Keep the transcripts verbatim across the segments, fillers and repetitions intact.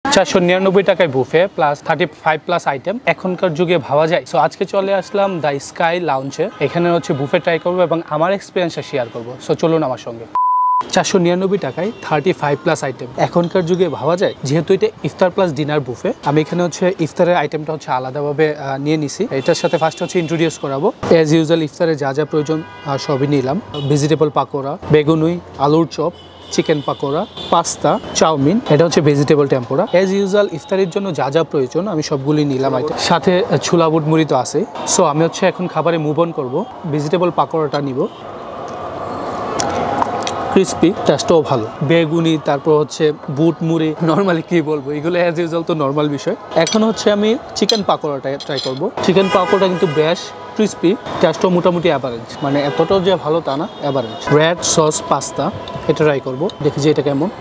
চারশো নিরানব্বই টাকায় buffet plus thirty five plus item এখনকার যুগে ভাবা যায়। সো আজকে চলে আসলাম দ্য স্কাই লাউঞ্জে। এখানে হচ্ছে বুফে ট্রাই করবো এবং আমার এক্সপিরিয়েন্সটা শেয়ার করবো। সো চলুন আমার সঙ্গে। চারশো নিরানব্বই টাকায় থার্টি ফাইভ প্লাস আইটেম এখনকার যুগে ভাবা যায়। যেহেতু এটা ইফতার প্লাস ডিনার বুফে, আমি এখানে হচ্ছে ইফতারের আইটেমটা হচ্ছে আলাদাভাবে নিয়ে নিছি। এটার সাথে ফার্স্ট হচ্ছে ইন্ট্রোডিউস করাবো। অ্যাজ ইউজুয়াল ইফতারে যা যা প্রয়োজন সবই নিলাম। ভেজিটেবল পাকোড়া, বেগুনুই, আলুর chop, chicken pakora, pasta, chowmein, এটা হচ্ছে ভেজিটেবল টেম্পোরা। অ্যাজ ইউজুয়াল ইফতারের জন্য যা যা প্রয়োজন আমি সবগুলি নিলাম আইটেম। সাথে ছোলা বুট মুড়ি তো আছে। সো আমি হচ্ছে এখন খাবারে মুভ অন করবো। ভেজিটেবল পাকোড়াটা নিব, ক্রিস্পি, টেস্টও ভালো। বেগুনি, তারপর হচ্ছে বুট মুড়ি, নর্মালি কি বলবো, এগুলো অ্যাজ ইউজুয়াল তো নর্মাল বিষয়। এখন হচ্ছে আমি চিকেন পাকোড়াটা ট্রাই করব। চিকেন পাকোড়া কিন্তু বেশ ক্রিস্পি, টেস্টও মোটামুটি অ্যাভারেজ, মানে এতটাও যে ভালো তা না, অ্যাভারেজ। রেড সস পাস্তা এটা ট্রাই করব, দেখি যে এটা কেমন।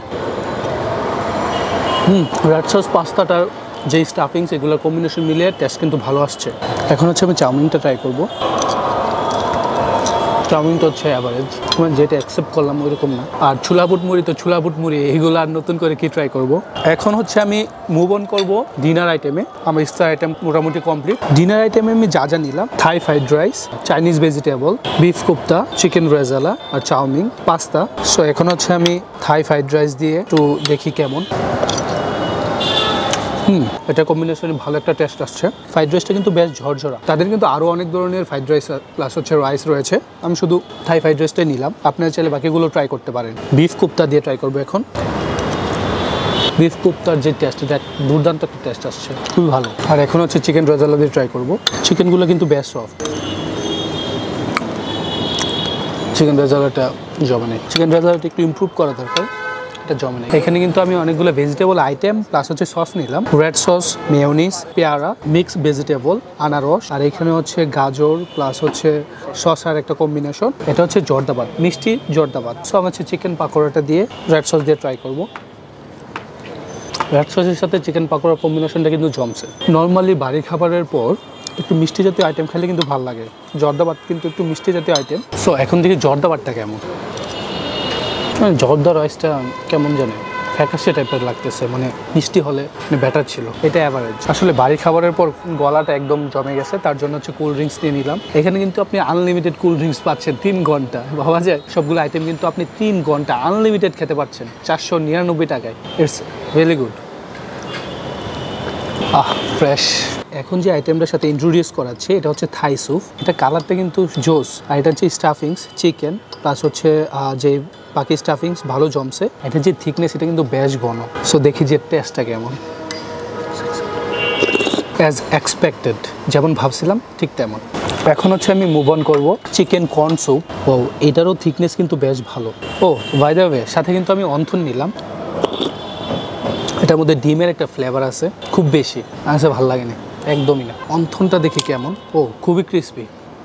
হুম রেড সস পাস্তাটার যে স্টাফিংস এগুলোর কম্বিনেশন মিলিয়ে টেস্ট কিন্তু ভালো আসছে। এখন হচ্ছে আমি চাউমিনটা ট্রাই করব। চাউমিনটা হচ্ছে অ্যাভারেজ, মানে যেটা অ্যাকসেপ্ট করলাম ওইরকম না। আর ছোলা বুট মুড়ি তো ছোলা বুট মুড়ি, এইগুলো আর নতুন করে কি ট্রাই করব। এখন হচ্ছে আমি মুভ অন করবো ডিনার আইটেমে। আমার ইফতার আইটেম মোটামুটি কমপ্লিট। ডিনার আইটেমে আমি যা যা নিলাম, Thai fried rice, Chinese vegetable, beef kofta, chicken rezala আর চাউমিন, পাস্তা। সো এখন হচ্ছে আমি থাই ফ্রাইড রাইস দিয়ে একটু দেখি কেমন। হুম এটা কম্বিনেশনে ভালো একটা টেস্ট আসছে। ফ্রাইড রাইসটা কিন্তু বেশ ঝরঝরা। তাদের কিন্তু আরও অনেক ধরনের ফ্রাইড রাইস প্লাস হচ্ছে রাইস রয়েছে, আমি শুধু থাই ফ্রাইড রাইসটাই নিলাম। আপনারা চাইলে বাকিগুলো ট্রাই করতে পারেন। বিফ কোপ্তা দিয়ে ট্রাই করবো এখন। বিফ কোপ্তার যে টেস্ট, এটা দুর্দান্ত একটা টেস্ট আসছে, খুবই ভালো। আর এখন হচ্ছে চিকেন রেজালা দিয়ে ট্রাই করবো। চিকেনগুলো কিন্তু বেশ সফট, চিকেন রেজালাটা জমে নেই। চিকেন রেজালাটা একটু ইমপ্রুভ করা দরকার, জমে নেই। এখানে কিন্তু আমি অনেকগুলো ভেজিটেবল আইটেম প্লাস হচ্ছে সস নিলাম। রেড সস, মেয়োনিজ, পেয়ারা, মিক্স ভেজিটেবল, আনারস, আর এখানে হচ্ছে গাজর প্লাস হচ্ছে সসার একটা কম্বিনেশন। এটা হচ্ছে জর্দাবাদ, মিষ্টি জর্দাবাদ। সো আমি হচ্ছে চিকেন পাকোড়াটা দিয়ে রেড সস দিয়ে ট্রাই করবো। রেড সসের সাথে চিকেন পাকোড়ার কম্বিনেশনটা কিন্তু জমছে। নর্মালি বাড়ি খাবারের পর একটু মিষ্টি জাতীয় আইটেম খেলে কিন্তু ভালো লাগে। জর্দাবাদ কিন্তু একটু মিষ্টি জাতীয় আইটেম। সো এখন দেখি জর্দাবাদটা কেমন। জর্দা রাইসটা কেমন জানে ফ্যাকাশে টাইপের লাগতেছে, মানে মিষ্টি হলে ব্যাটার ছিল। এটা অ্যাভারেজ। আসলে বাড়ি খাবারের পর গলাটা একদম জমে গেছে, তার জন্য হচ্ছে কোল্ড ড্রিঙ্কস নিয়ে নিলাম। এখানে কিন্তু আপনি আনলিমিটেড কোল্ড ড্রিঙ্কস পাচ্ছেন তিন ঘন্টা। ভাবা যায় সবগুলো আইটেম কিন্তু আপনি তিন ঘন্টা আনলিমিটেড খেতে পারছেন চারশো নিরানব্বই টাকায়। It's really good. Ah fresh. এখন যে আইটেমটার সাথে ইন্ট্রোডিউস করাচ্ছে এটা হচ্ছে থাই স্যুপ। এটা কালারটা কিন্তু জোস। আর এটা হচ্ছে স্টাফিংস চিকেন প্লাস হচ্ছে যে বাকি স্টাফিংস ভালো জমছে। এটা যে থিকনেস এটা কিন্তু বেশ ঘন। সো দেখি যে টেস্টটা কেমন। অ্যাজ এক্সপেক্টেড, যেমন ভাবছিলাম ঠিক তেমন। এখন হচ্ছে আমি মুভ অন করবো চিকেন কর্ন স্যুপ। ও এটারও থিকনেস কিন্তু বেশ ভালো। ও বাই দ্য ওয়ে সাথে কিন্তু আমি অন্থন নিলাম। এটার মধ্যে ডিমের একটা ফ্লেভার আছে খুব বেশি, আচ্ছা ভালো লাগেনি একদমই না। অন্থনটা দেখি কেমন। ও খুবই ক্রিস্পি।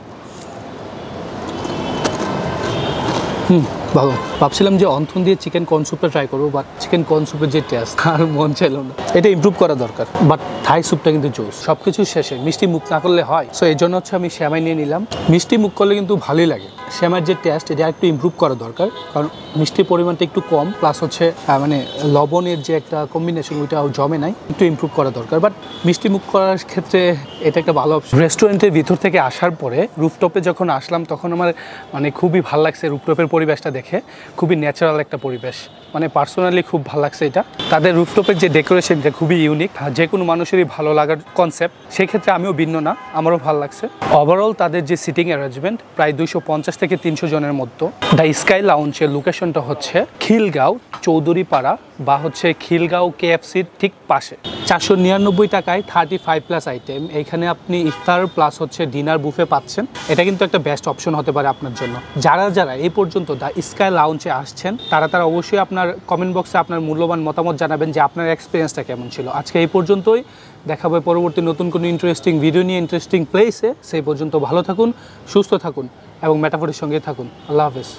হুম ভালো। ভাবছিলাম যে অন্থন দিয়ে চিকেন কর্ন স্যুপটা ট্রাই করবো, বাট চিকেন কর্ন স্যুপের যে টেস্ট আর মন চাইল না। এটা ইমপ্রুভ করা দরকার। বাট থাই স্যুপটা কিন্তু জোস। সব কিছু শেষে মিষ্টি মুখ না করলে হয়। সো এই জন্য হচ্ছে আমি শ্যামাই নিয়ে নিলাম। মিষ্টি মুখ করলে কিন্তু ভালোই লাগে। শ্যামার যে টেস্ট এটা একটু ইমপ্রুভ করা দরকার, কারণ মিষ্টির পরিমাণটা একটু কম, প্লাস হচ্ছে মানে লবণের যে একটা কম্বিনেশন ওইটাও জমে নাই, একটু ইমপ্রুভ করা দরকার। বাট মিষ্টি মুখ করার ক্ষেত্রে এটা একটা ভালো অপশন। রেস্টুরেন্টের ভিতর থেকে আসার পরে রুফটপে যখন আসলাম তখন আমার মানে খুবই ভালো লাগছে রুফটপের পরিবেশটা দেখে। খুবই ন্যাচারাল একটা পরিবেশ, মানে পার্সোনালি খুব ভালো লাগছে এটা। তাদের রুফটপের যে ডেকোরেশনটা খুবই ইউনিক, যে কোনো মানুষেরই ভালো লাগার কনসেপ্ট। সেই ক্ষেত্রে আমিও ভিন্ন না, আমারও ভালো লাগছে। ওভারঅল তাদের যে সিটিং অ্যারেঞ্জমেন্ট প্রায় দুইশো পঞ্চাশ থেকে তিনশো জনের মধ্যে। দ্য স্কাই লাউঞ্জের লোকেশনটা হচ্ছে খিলগাঁও চৌধুরীপাড়া বা হচ্ছে খিলগাঁও কেএফসির ঠিক পাশে। চারশো নিরানব্বই টাকায় থার্টি ফাইভ প্লাস আইটেম। এইখানে আপনি ইফতার প্লাস হচ্ছে ডিনার বুফে পাচ্ছেন। এটা কিন্তু একটা বেস্ট অপশন হতে পারে আপনার জন্য। যারা যারা এই পর্যন্ত দ্য স্কাই লাউঞ্জে আসছেন তারা তারা অবশ্যই আপনার কমেন্ট বক্সে আপনার মূল্যবান মতামত জানাবেন যে আপনার এক্সপিরিয়েন্সটা কেমন ছিল। আজকে এই পর্যন্তই, দেখা হবে পরবর্তী নতুন কোনো ইন্টারেস্টিং ভিডিও নিয়ে ইন্টারেস্টিং প্লেসে। সেই পর্যন্ত ভালো থাকুন, সুস্থ থাকুন এবং মেটাফোরের সঙ্গে থাকুন। আল্লাহ হাফেজ।